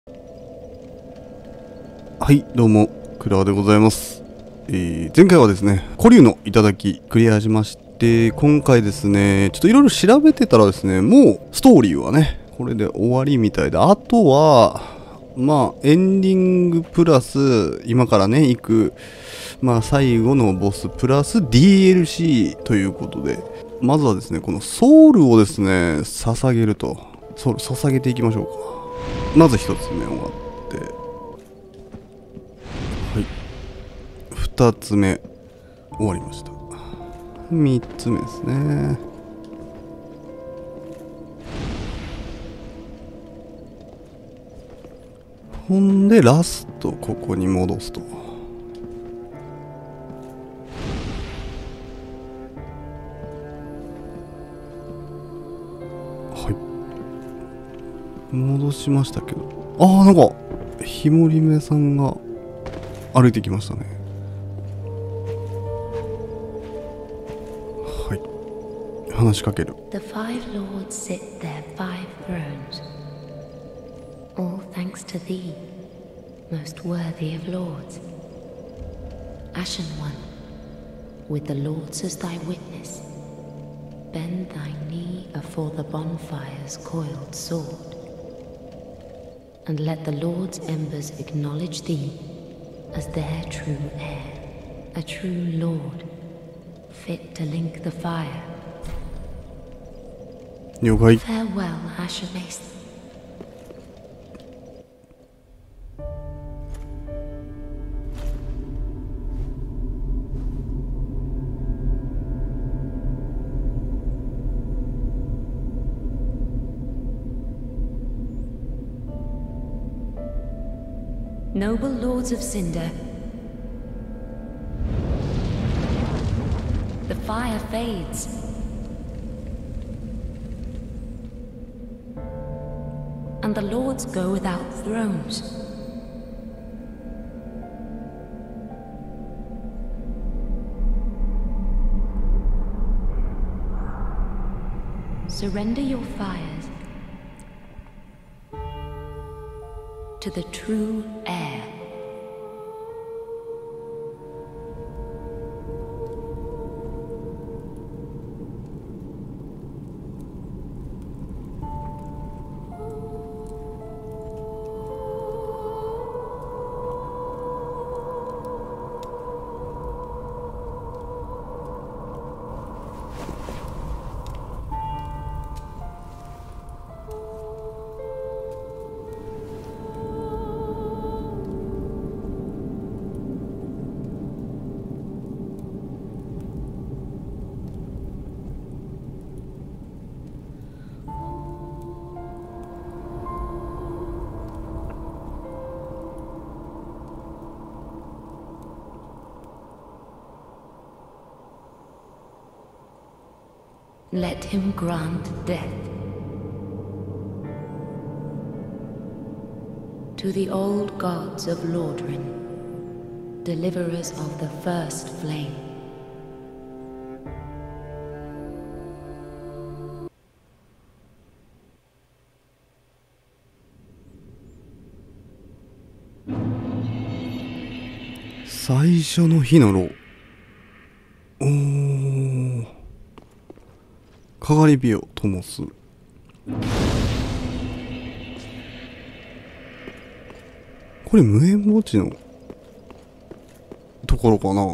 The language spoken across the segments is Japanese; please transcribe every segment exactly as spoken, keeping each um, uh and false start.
はい、どうも、クラワでございます。えー、前回はですね、古竜の頂クリアしまして、今回ですね、ちょっといろいろ調べてたらですね、もうストーリーはね、これで終わりみたいで、あとは、まあ、エンディングプラス、今からね、行く、まあ、最後のボスプラス ディーエルシー ということで、まずはですね、このソウルをですね、捧げると、ソウル捧げていきましょうか。まず一つ目終わって、はい、二つ目終わりました。三つ目ですね。ほんでラストここに戻すと。はい、戻しましたけど、ああ、なんかひもりめさんが歩いてきましたね。はい、話しかける。 The five lords sit their five thrones, all thanks to thee, most worthy of lords. Ashen one, with the lords as thy witness, bend thy knee afore the bonfire's coiled sword, and let the lords' embers acknowledge thee as their true heir, a true lord, fit to link the fire. 了解。 Farewell, Asher Mace. Noble lords of Cinder, the fire fades. And the lords go without thrones. Surrender your fires to the true heir. Let him grant death to the old gods of Lordran, deliverers of the first flame. 「最初の日のろう」。おー、かがり火を灯す。これ無縁墓地のところかな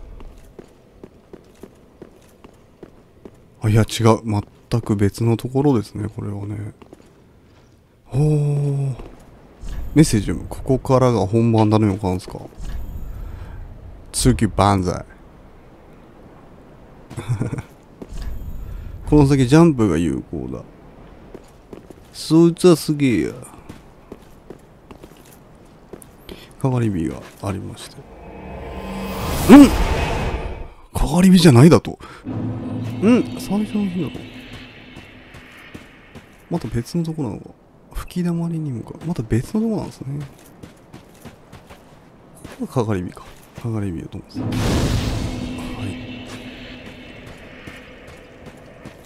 あ。いや違う、全く別のところですね、これはね。おー、メッセージ、ここからが本番だねのかんすか。次万歳。この先ジャンプが有効だ。そいつはすげえや。かがり火がありまして、うん、かがり火じゃないだと。うん、最初の日だと。また別のとこなのか。吹き溜まりに向かう。また別のとこなんですね。ここがかがり火か。かがり火だと思うんです。はい。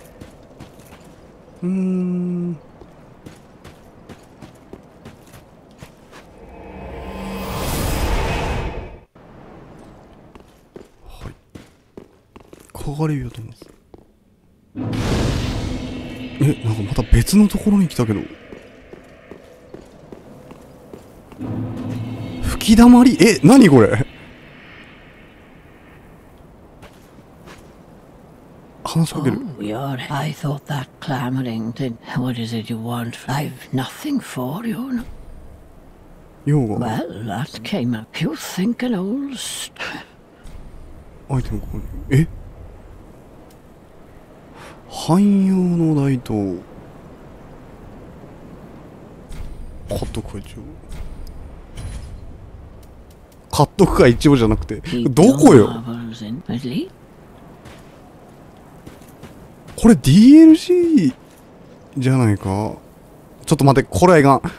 うーん。 かがれるよと思うんです。え、なんかまた別のところに来たけど。吹き溜まり、え、何これ。話しかける。 Oh, you're... I thought that clamoring did... What is it you want? I've nothing for you. 用が。 Well, that came up. You think an old... st- アイテムここに。え、汎用のライト。買っとくか一応。買っとくか一応じゃなくて。どこよ。 marbles in, at least. これ ディーエルシー じゃないか。ちょっと待って、これはいかん。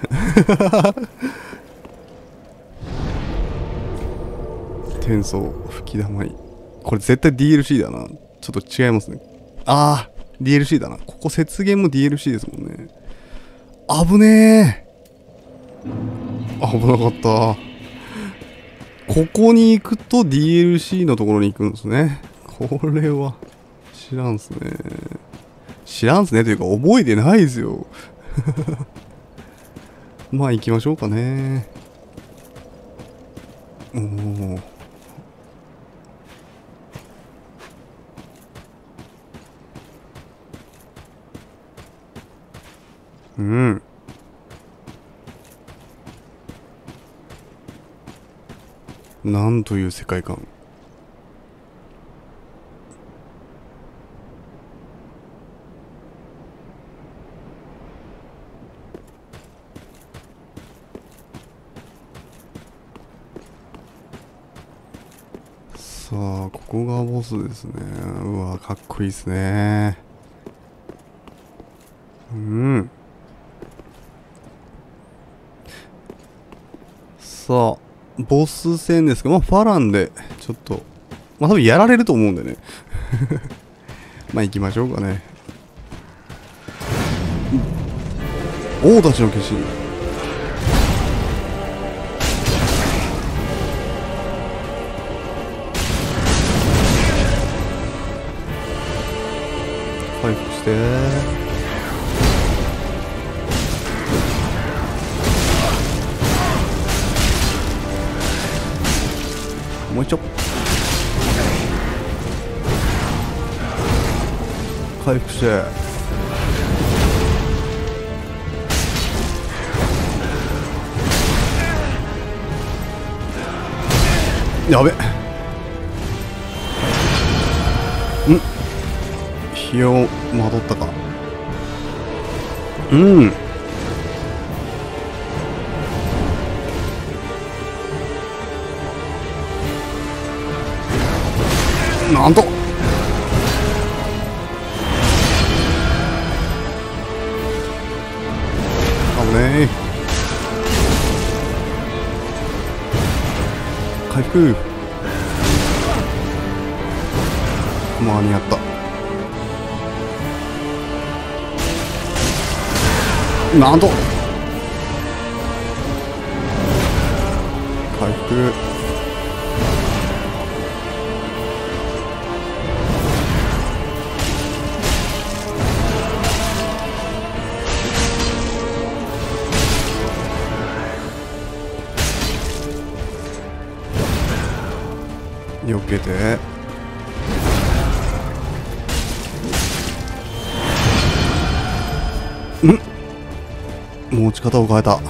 転送、吹き溜まり。これ絶対 ディーエルシー だな。ちょっと違いますね。あー、ディーエルシー だな。ここ雪原も ディーエルシー ですもんね。危ねえ。危なかった。ここに行くと ディーエルシー のところに行くんですね。これは知らんすね。知らんすねというか覚えてないですよ。まあ行きましょうかね。おお。うん。なんという世界観。さあ、ここがボスですね。うわ、かっこいいですね。うん。さあ、ボス戦ですが、まあ、ファランで、ちょっと、まあ、多分やられると思うんでね。まあ、行きましょうかね。王たちの化身。回復して。もう一丁回復して。やべん火をまとったか。うんなんと危ねえ。回復間に合った。なんと回復避けて。ん持ち方を変えた。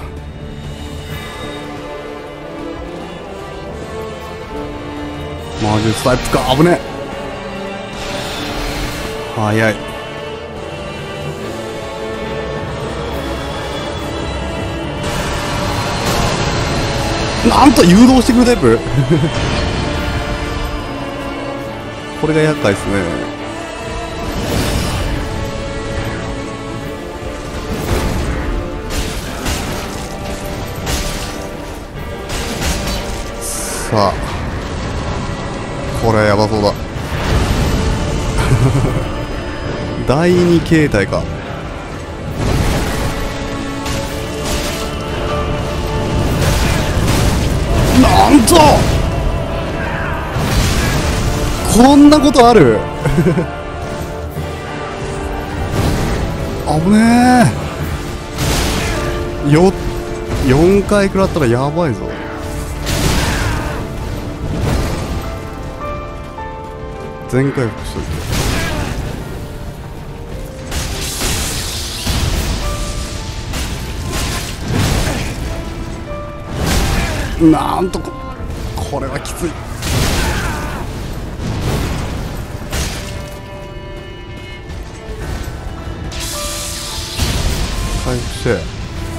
魔術タイプか。危ねえ。早い。なんと誘導してくるタイプ。これが厄介ですね。さあこれはやばそうだ。だいに形態か。なんとこんなことある。 危ねえ。よよんかい食らったらやばいぞ。全回復しといて。なんとかこれはきつい。回復して。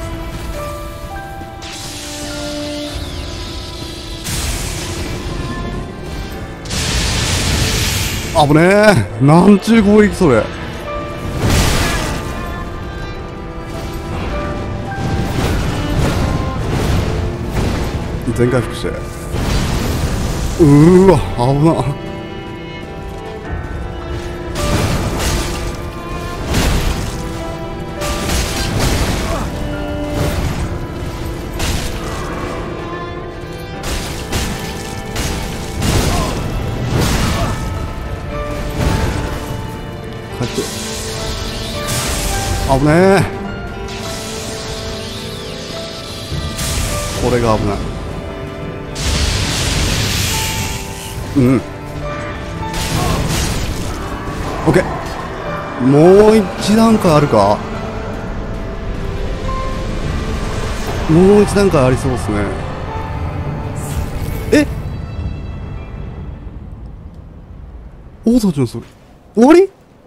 危ねえ。なんちゅう攻撃それ。全回復して。うーわ危な。危ねえ。これが危ない。うん。オッケー。もう一段階あるか。もう一段階ありそうですね。え王たちのそれ終わり。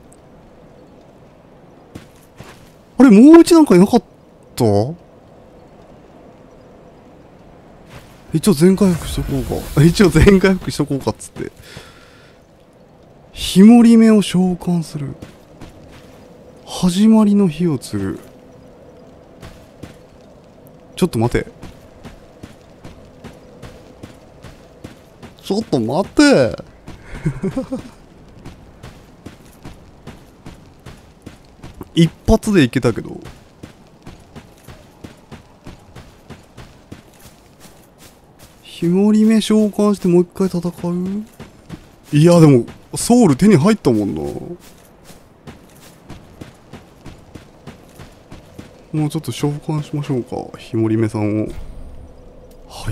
あれもう一段階なかった。一応全回復しとこうか。一応全回復しとこうかっつって。日盛り目を召喚する。始まりの日を継ぐ。ちょっと待て。ちょっと待て。一発でいけたけど。日盛り目召喚してもう一回戦う。いやでもソウル手に入ったもんな。もうちょっと召喚しましょうか、日盛り目さんを。はい。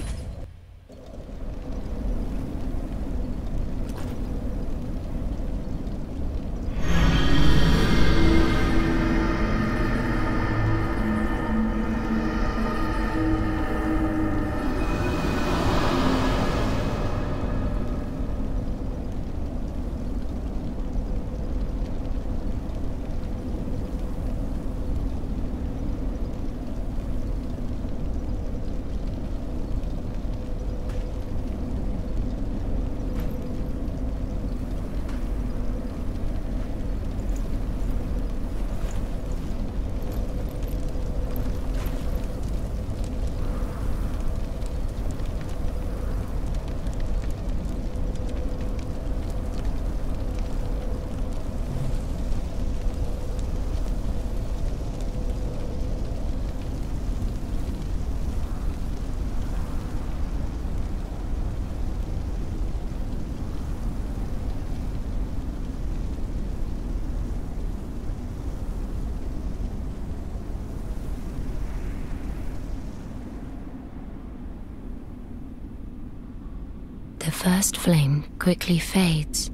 The first flame quickly fades.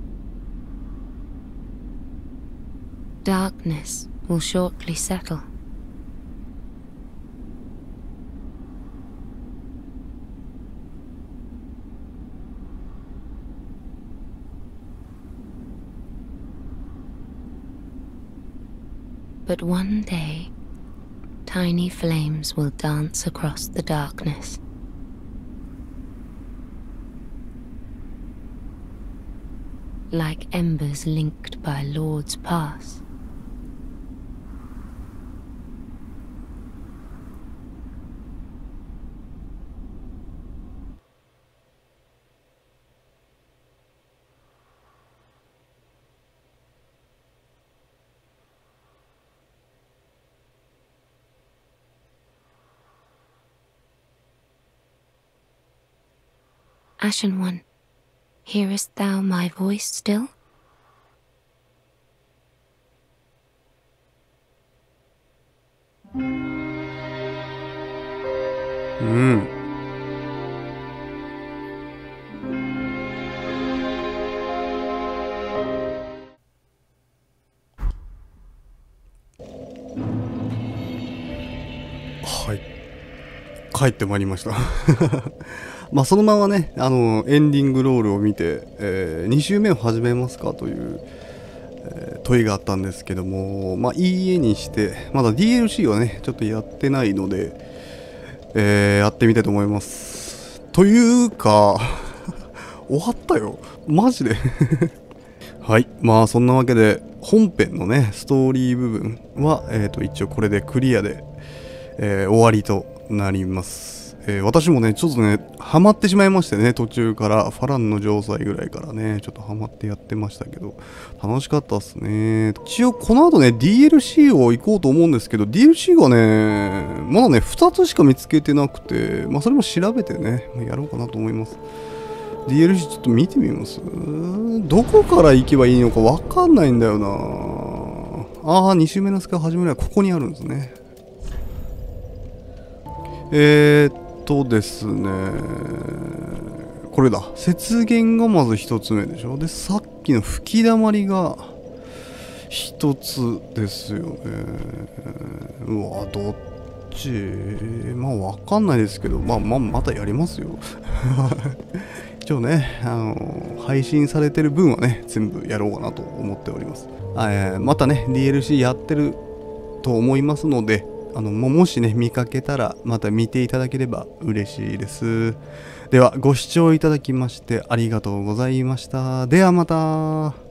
Darkness will shortly settle. But one day, tiny flames will dance across the darkness. Like embers linked by Lord's Pass. Ashen One, hearest thou my voice still? うん。はい。帰ってまいりました。まあそのままね、あのエンディングロールを見て、えー、に週目を始めますかという、えー、問いがあったんですけども、まあいいえにして、まだ ディーエルシー はね、ちょっとやってないので、えー、やってみたいと思います。というか、終わったよ。マジで。はい。まあそんなわけで、本編のね、ストーリー部分は、えっと、一応これでクリアで、えー、終わりとなります。えー、私もね、ちょっとね、ハマってしまいましてね、途中から、ファランの城塞ぐらいからね、ちょっとハマってやってましたけど、楽しかったっすね。一応、この後ね、ディーエルシー を行こうと思うんですけど、ディーエルシー がね、まだね、ふたつしか見つけてなくて、まあ、それも調べてね、やろうかなと思います。ディーエルシー ちょっと見てみます。どこから行けばいいのかわかんないんだよな。ああ、に週目のスカイ始めるはここにあるんですね。えーっとですね、これだ。雪原がまず一つ目でしょ。で、さっきの吹き溜まりが一つですよね。うわ、どっち、まあわかんないですけど、まあまあまたやりますよ。一応ね、あの配信されてる分はね、全部やろうかなと思っております。えー、またね、ディーエルシー やってると思いますので、あのもしね見かけたらまた見ていただければ嬉しいです。ではご視聴いただきましてありがとうございました。ではまた。